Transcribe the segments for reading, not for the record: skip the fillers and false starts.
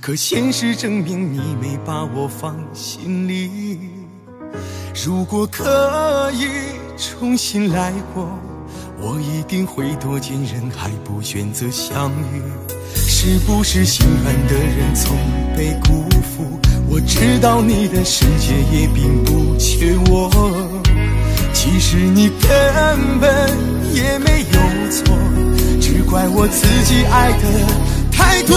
可现实证明你没把我放心里。如果可以重新来过，我一定会多见人海，不选择相遇。是不是心软的人总被辜负？我知道你的世界也并不缺我，其实你根本也没有错，只怪我自己爱的太多。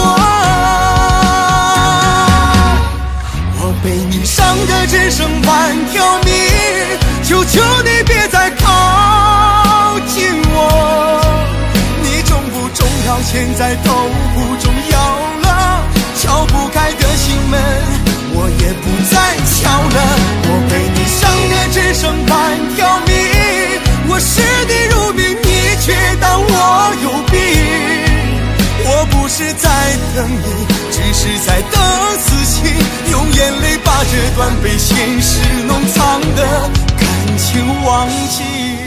我被你伤得只剩半条命，求求你别再靠近我。你重不重要现在都不重要了，敲不开的心门我也不再敲了。我被你伤得只剩半条命，我视你如命，你却当我有病。我不是在等你，只是在等死刑，用眼泪把这段被现实弄脏的感情忘记。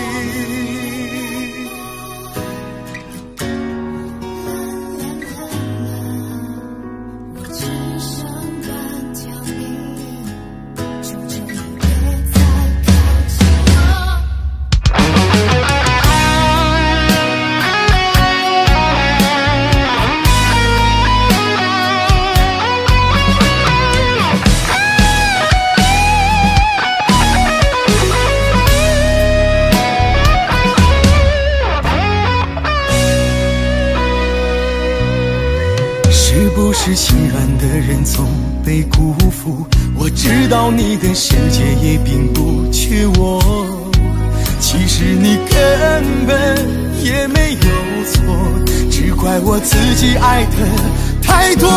是不是心软的人总被辜负？我知道你的世界也并不缺我，其实你根本也没有错，只怪我自己爱的太多。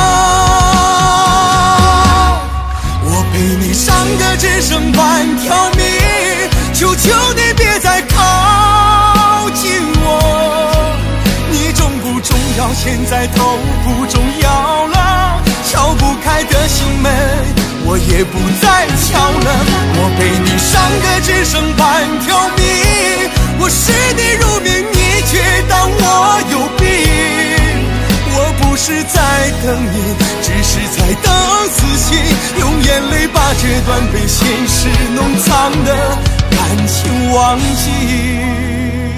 我被你伤得只剩半条命，求求你别再靠近我。你重不重要现在都不重要了，敲不开的心门我也不再敲了。我被你伤得只剩半条命，我视你如命，你却当我有病。我不是在等你，只是在等死刑，用眼泪把这段被现实弄脏的感情忘记。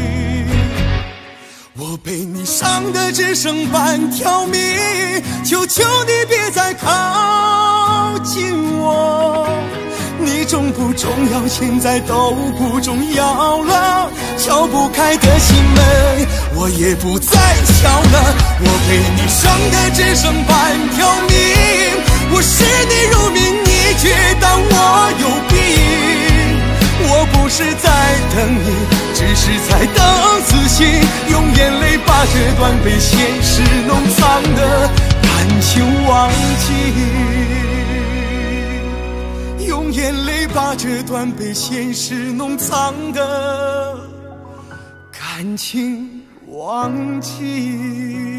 我被你伤得只剩半条命，求求你别再靠近我。你重不重要现在都不重要了，敲不开的心门我也不再敲了。我被你伤得只剩半条命，我视你如命，你却当我有病。我不是在等你，只是在等死刑，用眼泪把这段被现实弄脏的感情忘记，用眼泪把这段被现实弄脏的感情忘记。